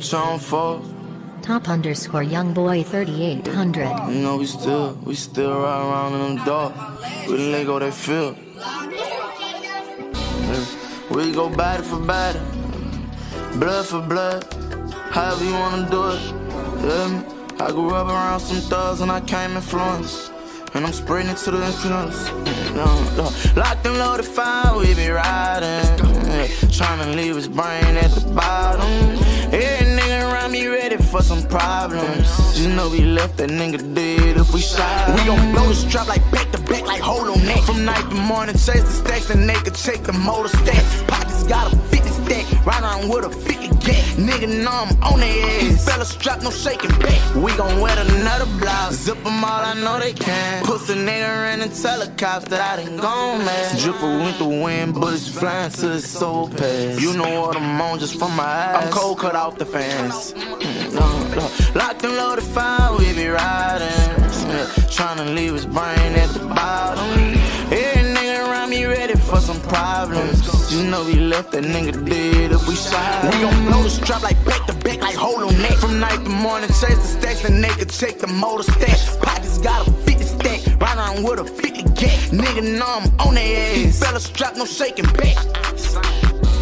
bitch on for. Top_YoungBoy 3800. You know we still ride around in them dark. We the Lego they feel. We go body for body, blood for blood, however you wanna do it. Yeah, I grew up around some thugs and I came influenced, and I'm spreading it to the influence. Locked and loaded fire, we be riding, trying to leave his brain at the bottom. Every nigga around me ready for some problems. Just know we left that nigga dead if we shot. We gon' blow the strap like back to back like holo neck. From night to morning, chase the stacks and they could check the motor stats. Pockets got a 50 stack, ride around with a 50 gat. Nigga know I'm on their ass. These fellas strap, no shaking back. We gon' wear another blouse, zip them all, I know they can. Pussy nigga in and tell the cops that I done gone mad. Dripper went the wind, bullets flying to his soul pass. You know what I'm on just from my eyes. I'm cold cut off the fans. Locked and loaded fire, we be riding, trying to leave his brain at the bottom. Every nigga around me ready for some problems. You know we left that nigga dead if we shot. We gon' blow the strap like back to back like holo neck. From night to morning, chase the stacks and they could check the motor stats. Pockets got a 50 stack, ride around with a 50 gat. Nigga know I'm on their ass. These fellas strap, no shaking back.